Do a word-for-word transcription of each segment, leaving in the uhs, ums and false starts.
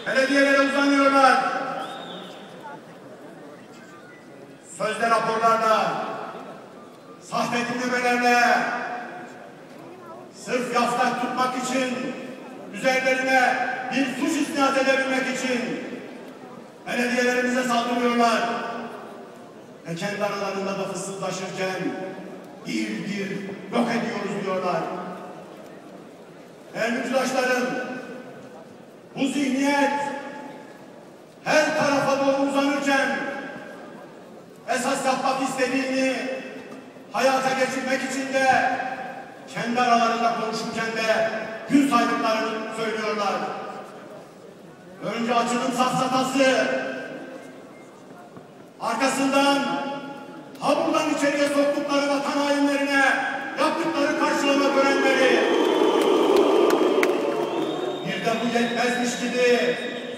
belediyelere uzanıyorlar. Sözde raporlarla, sahte dinlemelerle, sırf yaftak tutmak için, üzerlerine bir suç isnat edebilmek için belediyelerimize saldırıyorlar. Ve kendi aralarında da fısıldaşırken bir bir yok ediyoruz diyorlar. Değerli arkadaşlarım, bu zihniyet her tarafa doğru uzanırken esas yapmak istediğini hayata geçirmek için de kendi aralarında konuşurken de gün saydıklarını söylüyorlar. Önce açılım safsatası, arkasından hamurdan içeriye soktukları vatan hainlerine yaptıkları karşılama törenleri, bir de bu yetmezmiş gibi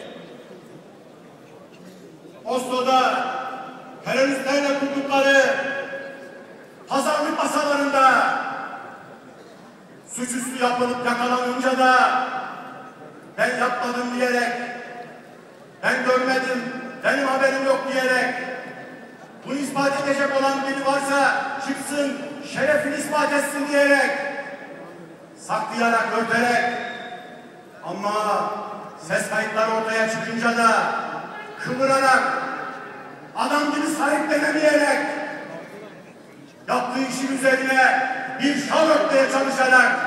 Oslo'da teröristlerle kurdukları pazarlık masalarında suçüstü yapılıp yakalanınca da ben yapmadım diyerek, ben görmedim, benim haberim yok diyerek, bunu ispat edecek olan biri varsa çıksın, şerefini ispat etsin diyerek, saklayarak, örterek, ama ses kayıtları ortaya çıkınca da kıvırarak, adam gibi sahiplenemeyerek, yaptığı işin üzerine bir şal örtmeye çalışarak,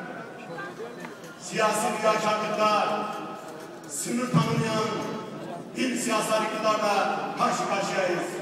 siyasi riyakarlıkla sınır tanımayan bir siyasal iktidarla karşı karşıyayız.